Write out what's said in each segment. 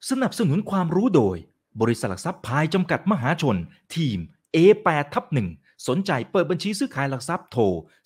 สนับสนุนความรู้โดยบริษัทหลักทรัพย์พายจำกัดมหาชนทีม A8/1 สนใจเปิดบัญชีซื้อขายหลักทรัพย์โทร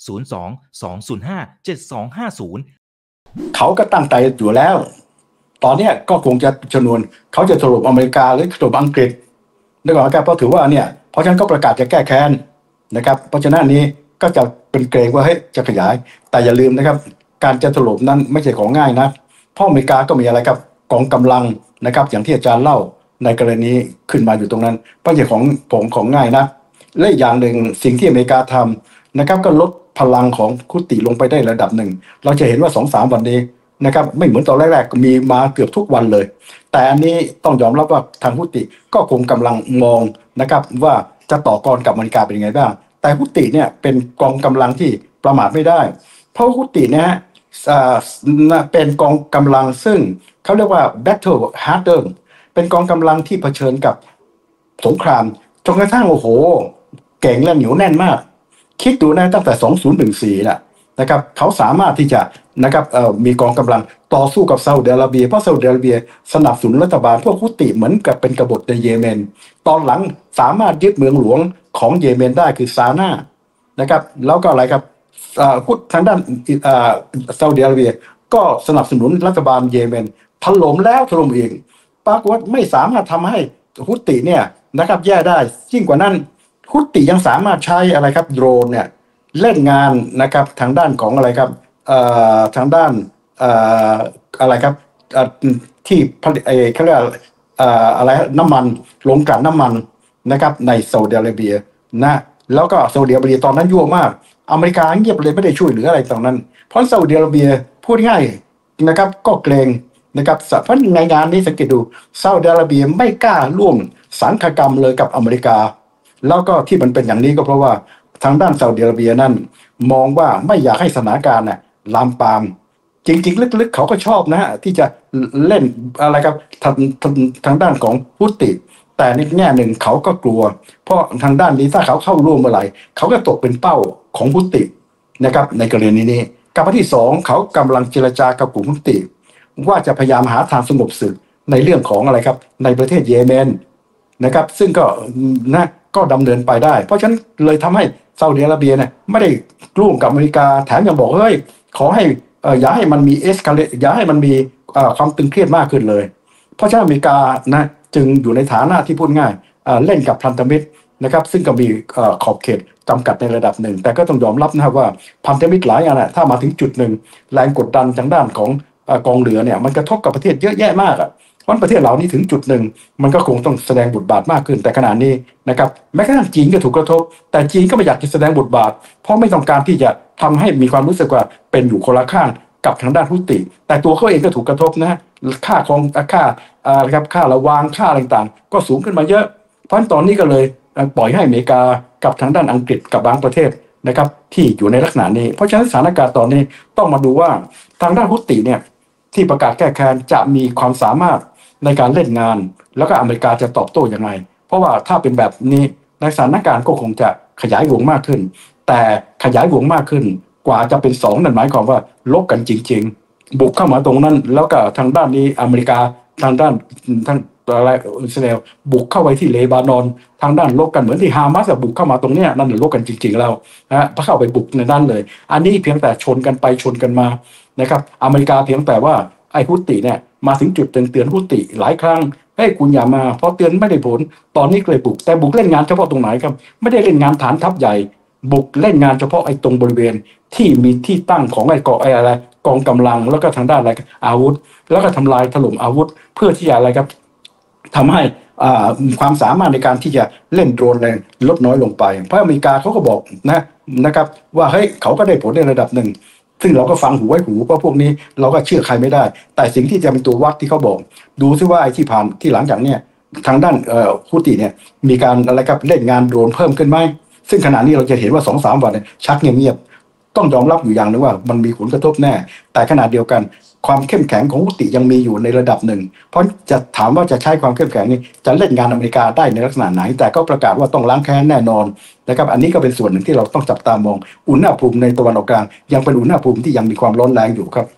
02-205-7250 เขาก็ตั้งใจอยู่แล้วตอนนี้ก็คงจะชนวนเขาจะถล่มอเมริกาหรือถล่มอังกฤษนึกออกไหมครับเพราะถือว่าเนี่ยเพราะฉะนั้นก็ประกาศจะแก้แค้นนะครับเพราะฉะนั้นนี้ก็จะเป็นเกรงว่าเฮ้ยจะขยายแต่อย่าลืมนะครับการจะถล่มนั้นไม่ใช่ของง่ายนะเพราะอเมริกาก็มีอะไรครับกองกำลังนะครับอย่างที่อาจารย์เล่าในกรณีขึ้นมาอยู่ตรงนั้นไม่ใช่ของง่ายนะและอย่างหนึ่งสิ่งที่อเมริกาทำนะครับก็ลดพลังของคุติลงไปได้ระดับหนึ่งเราจะเห็นว่า 2-3 วันนี้นะครับไม่เหมือนตอนแรกๆมีมาเกือบทุกวันเลยแต่อันนี้ต้องยอมรับว่าทางฮุติก็คงกำลังมองนะครับว่าจะต่อกรกับอเมริกาเป็นยังไงบ้างแต่ฮุติเนี่ยเป็นกองกำลังที่ประมาทไม่ได้เพราะฮุติเนี่ยเป็นกองกำลังซึ่งเขาเรียกว่า battle harder เป็นกองกำลังที่เผชิญกับสงครามจนกระทั่งโอ้โหเก่งและเหนียวแน่นมากคิดดูนะตั้งแต่2014นะครับเขาสามารถที่จะนะครับมีกองกำลังต่อสู้กับซาอุดิอาระเบียเพราะซาอุดิอาระเบียสนับสนุนรัฐบาลพวกฮุติเหมือนกับเป็นกบฏในเยเมนตอนหลังสามารถยึดเมืองหลวงของเยเมนได้คือซาน่านะครับแล้วก็อะไรครับทางด้านซาอุดิอาระเบียก็สนับสนุนรัฐบาลเยเมนถล่มแล้วถล่มอีกปรากฏว่าไม่สามารถทำให้ฮุติเนี่ยนะครับแย่ได้ยิ่งกว่านั้นฮุติยังสามารถใช้อะไรครับโดรนเนี่ยเล่นงานนะครับทางด้านของอะไรครับทางด้านอะไรครับที่เขาเรียกอะไรน้ำมันลงกลั่นน้ำมันนะครับในซาอุดิอาระเบียนะแล้วก็ซาอุดิอาระเบียตอนนั้นยั่วมากอเมริกาเงียบเลยไม่ได้ช่วยเหลืออะไรตรงนั้นเพราะซาอุดิอาระเบียพูดง่ายนะครับก็เกรงนะครับเพราะในงานนี้สังเกตดูซาอุดิอาระเบียไม่กล้าร่วมสังฆกรรมเลยกับอเมริกาแล้วก็ที่มันเป็นอย่างนี้ก็เพราะว่าทางด้านซาอุดิอาระเบียนั่นมองว่าไม่อยากให้สถานการณ์น่ะลามปามจริงๆลึกๆเขาก็ชอบนะฮะที่จะเล่นอะไรครับทางด้านของฮุติแต่ในแง่หนึ่งเขาก็กลัวเพราะทางด้านนี้ถ้าเขาเข้าร่วมเมื่อไหร่เขาก็ตกเป็นเป้าของฮุตินะครับในกรณีนี้กับที่2เขากำลังเจรจากับกลุ่มฮุติว่าจะพยายามหาทางสงบศึกในเรื่องของอะไรครับในประเทศเยเมนนะครับซึ่งก็ดำเนินไปได้เพราะฉะนั้นเลยทำให้ซาอุดิอาระเบียเนี่ยไม่ได้ร่วมกับอเมริกาแถมยังบอกเฮ้ยขอให้อย่าให้มันมีอย่าให้มันมีความตึงเครียดมากขึ้นเลยเพราะฉะนั้นอเมริกานะจึงอยู่ในฐานะที่พูดง่ายเล่นกับพันธมิตรนะครับซึ่งก็มีขอบเขตจำกัดในระดับหนึ่งแต่ก็ต้องยอมรับนะครับว่าพันธมิตรหลายอย่างถ้ามาถึงจุดหนึ่งแรงกดดันทางด้านของกองเรือเนี่ยมันกระทบกับประเทศเยอะแยะมากวันประเทศเหล่านี้ถึงจุดหนึ่งมันก็คงต้องแสดงบทบาทมากขึ้นแต่ขณะนี้นะครับแม้กระทั่งจีนก็ถูกกระทบแต่จีนก็ไม่อยากจะแสดงบทบาทเพราะไม่ต้องการที่จะทำให้มีความรู้สึกว่าเป็นอยู่คนละข้างกับทางด้านฮุติแต่ตัวเขาเองก็ถูกกระทบนะค่าของครับค่าระวางค่าอะไรต่างๆก็สูงขึ้นมาเยอะเพราะฉะนั้นตอนนี้ก็เลยปล่อยให้อเมริกากับทางด้านอังกฤษกับบางประเทศนะครับที่อยู่ในลักษณะนี้เพราะฉะนั้นสถานการณ์ตอนนี้ต้องมาดูว่าทางด้านฮุติเนี่ยที่ประกาศแก้แค้นจะมีความสามารถในการเล่นงานแล้วก็อเมริกาจะตอบโต้ยังไงเพราะว่าถ้าเป็นแบบนี้ในสถานการณ์ก็คงจะขยายวงมากขึ้นแต่ขยายวงมากขึ้นกว่าจะเป็น2นั่นหมายความว่าลบกันจริงๆบุกเข้ามาตรงนั้นแล้วก็ทางด้านนี้อเมริกาทางด้านอะไรอิสราเอลบุกเข้าไปที่เลบานอนทางด้านลบกันเหมือนที่ฮามาสบุกเข้ามาตรงนี้นั่นลบกันจริงๆแล้วนะพอเข้าไปบุกในนั้นเลยอันนี้เพียงแต่ชนกันไปชนกันมานะครับอเมริกาเพียงแต่ว่าไอ้ฮุติเนี่ยมาถึงจุดเตือนฮุติหลายครั้งให้คุณอย่ามาพอเตือนไม่ได้ผลตอนนี้เลยบุกแต่บุกเล่นงานเฉพาะตรงไหนครับไม่ได้เล่นงานฐานทัพใหญ่บุกเล่นงานเฉพาะไอ้ตรงบริเวณที่มีที่ตั้งของไอ้อะไรกองกำลังแล้วก็ทางด้านอะไรอาวุธแล้วก็ทำลายถล่มอาวุธเพื่อที่จะอะไรครับทำให้ความสามารถในการที่จะเล่นโดรนแรงลดน้อยลงไปเพราะอเมริกาเขาก็บอกนะครับว่าเฮ้ยเขาก็ได้ผลในระดับหนึ่งซึ่งเราก็ฟังหูไว้หูเพราะพวกนี้เราก็เชื่อใครไม่ได้แต่สิ่งที่จะเป็นตัววัดที่เขาบอกดูซิว่าไอ้ที่ผ่านที่หลังจากเนี้ยทางด้านฮุติเนี่ยมีการอะไรครับเล่นงานโดรนเพิ่มขึ้นไหมซึ่งขณะนี้เราจะเห็นว่า 2-3 วันเนี่ยชักเงียบๆต้องยอมรับอยู่อย่างนึงว่ามันมีผลกระทบแน่แต่ขณะเดียวกันความเข้มแข็งของฮุติยังมีอยู่ในระดับหนึ่งเพราะจะถามว่าจะใช้ความเข้มแข็งนี้จะเล่นงานอเมริกาได้ในลักษณะไหนแต่ก็ประกาศว่าต้องล้างแค้นแน่นอนนะครับอันนี้ก็เป็นส่วนหนึ่งที่เราต้องจับตามองอุณหภูมิในตะวันออกกลางยังเป็นอุณหภูมิที่ยังมีความร้อนแรงอยู่ครับ